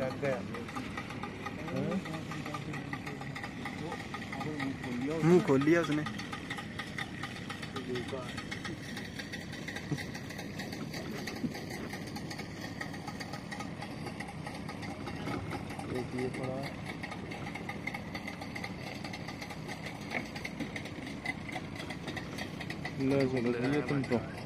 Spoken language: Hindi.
मुंह खोल लिया उसने। एक ये पड़ा ले चलो भैया तुम तो।